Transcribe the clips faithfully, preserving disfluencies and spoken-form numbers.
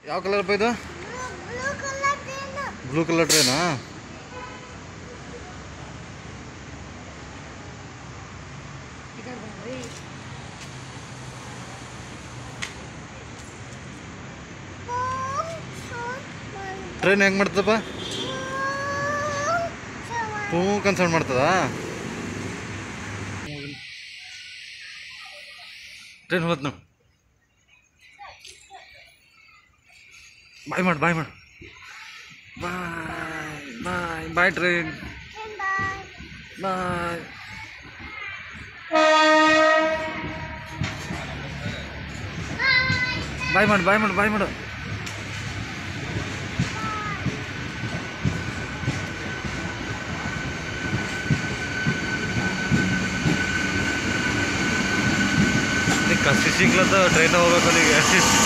ಯಾವ ಕಲರ್ ಇದು? Blue colour ಟ್ರೈನಾ? Train ಹೆಂಗೆ ಮಾಡ್ತದಪ್ಪ? ಹೂ ಕನ್ಸರ್ನ್ ಮಾಡ್ತದಾ? ಟ್ರೈನ್ ಹೋದ್ ನಾವು ಬಾಯ್ ಮಾಡಿ ಬಾಯ್ ಮಾಡಿ ಬಾಯ್ ಬಾಯ್ ಬಾಯ್ ಟ್ರೈನ್ ಬಾಯ್. ಬಾಯ್ ಮಾಡು ಬಾಯ್ ಮಾಡು ಬಾಯ್ ಮಾಡು. ಕಸಿ ಸಿಗ್ಲತ್ತ ಟ್ರೈನ್ ಹೋಗ್ಬೇಕು ಅಲ್ಲಿಗೆ.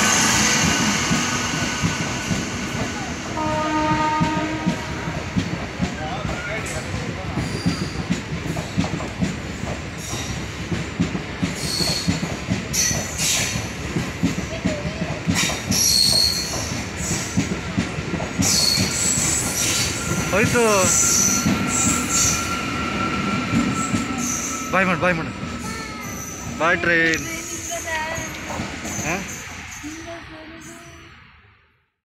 ಹೋಯ್ತು ಬಾಯ್ ಮಾಡು ಬಾಯ್ ಮಾಡು ಬಾಯ್ ಟ್ರೈನ್.